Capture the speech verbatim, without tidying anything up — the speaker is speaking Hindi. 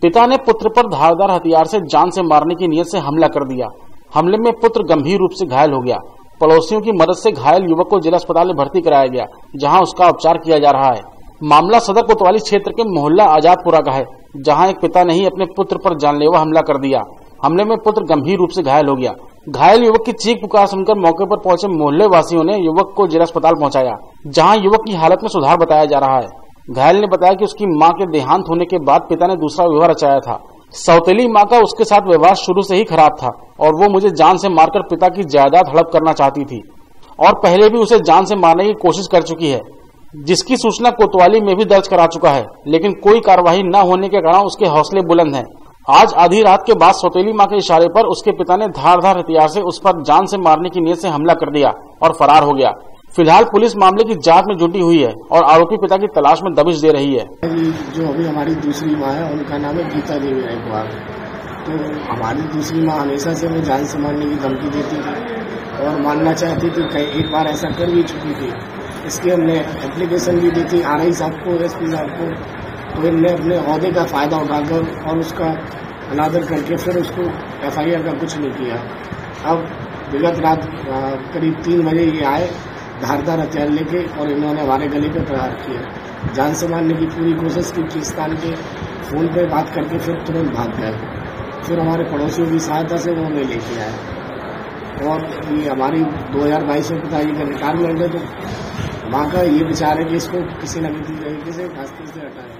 पिता ने पुत्र पर धारदार हथियार से जान से मारने की नीयत से हमला कर दिया। हमले में पुत्र गंभीर रूप से घायल हो गया। पड़ोसियों की मदद से घायल युवक को जिला अस्पताल में भर्ती कराया गया, जहां उसका उपचार किया जा रहा है। मामला सदर कोतवाली क्षेत्र के मोहल्ला आजादपुरा का है, जहां एक पिता ने ही अपने पुत्र पर जानलेवा हमला कर दिया। हमले में पुत्र गंभीर रूप से घायल हो गया। घायल युवक की चीख पुकार सुनकर मौके पर पहुंचे मोहल्ले वासियों ने युवक को जिला अस्पताल पहुंचाया, जहां युवक की हालत में सुधार बताया जा रहा है। घायल ने बताया कि उसकी मां के देहांत होने के बाद पिता ने दूसरा विवाह रचाया था। सौतेली मां का उसके साथ व्यवहार शुरू से ही खराब था और वो मुझे जान से मारकर पिता की जायदाद हड़प करना चाहती थी और पहले भी उसे जान से मारने की कोशिश कर चुकी है, जिसकी सूचना कोतवाली में भी दर्ज करा चुका है, लेकिन कोई कार्रवाई न होने के कारण उसके हौसले बुलंद हैं। आज आधी रात के बाद सौतेली मां के इशारे पर उसके पिता ने धारदार हथियार से उस पर जान से मारने की नीयत से हमला कर दिया और फरार हो गया। फिलहाल पुलिस मामले की जांच में जुटी हुई है और आरोपी पिता की तलाश में दबिश दे रही है। जो अभी हमारी दूसरी माँ है, उनका नाम है गीता देवी रायकवार। तो हमारी दूसरी माँ हमेशा से वो जान से मारने की धमकी देती थी और मानना चाहती थी। कई एक बार ऐसा कर भी चुकी थी। इसकी हमने एप्लीकेशन भी दी थी आर आई साहब को, एस पी साहब को। तो इनने अपने ओहदे का फायदा उठाकर और उसका अनादर करके फिर उसको एफ आई आर का कुछ नहीं किया। अब विगत रात करीब तीन बजे ये आए धारदार हथियार लेके और इन्होंने हमारे गले पे प्रहार किया। जान से मारने की पूरी कोशिश की। किस्तान के फोन पे बात करके फिर तुरंत भाग गए। फिर हमारे पड़ोसियों की सहायता से वो हमें लेके आए और ये हमारी दो हजार बाईस में पिताजी का रिटायरमेंट है। तो माँ का ये विचार है कि इसको किसी न किसी तरीके से रास्ते से हटाए।